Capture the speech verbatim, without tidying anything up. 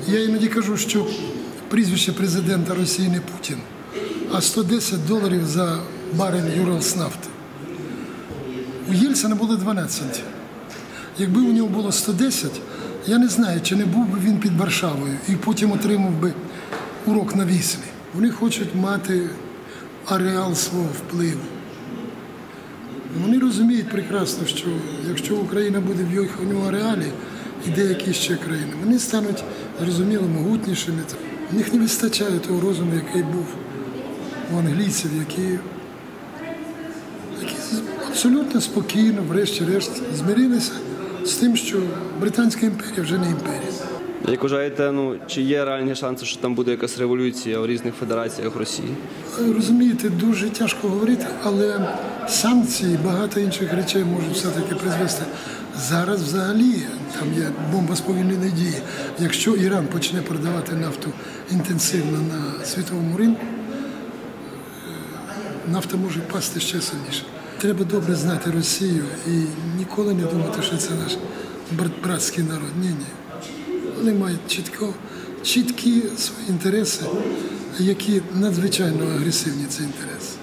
Я іноді кажу, що прізвище президента Росії не Путін, а сто десять доларів за барель Юралснафти. У Єльцина було дванадцять. Якби у нього було сто десять, я не знаю, чи не був би він під Варшавою і потім отримав би урок на Віслі. Вони хочуть мати ареал свого впливу. Вони розуміють прекрасно, що якщо Україна буде в їхньому ареалі, і деякі ще країни, вони стануть, зрозуміло, могутнішими. У них не вистачає того розуму, який був у англійців, які, які абсолютно спокійно, врешті-решт, змирилися з тим, що Британська імперія вже не імперія. Як вважаєте, ну, чи є реальні шанси, що там буде якась революція у різних федераціях Росії? Розумієте, дуже тяжко говорити, але санкції, багато інших речей можуть все-таки призвести. Зараз взагалі там є бомба сповільненої дії. Якщо Іран почне продавати нафту інтенсивно на світовому ринку, нафта може впасти ще сильніше. Треба добре знати Росію і ніколи не думати, що це наш братський народ. Ні, ні. Вони мають чітко, чіткі свої інтереси, які надзвичайно агресивні ці інтереси.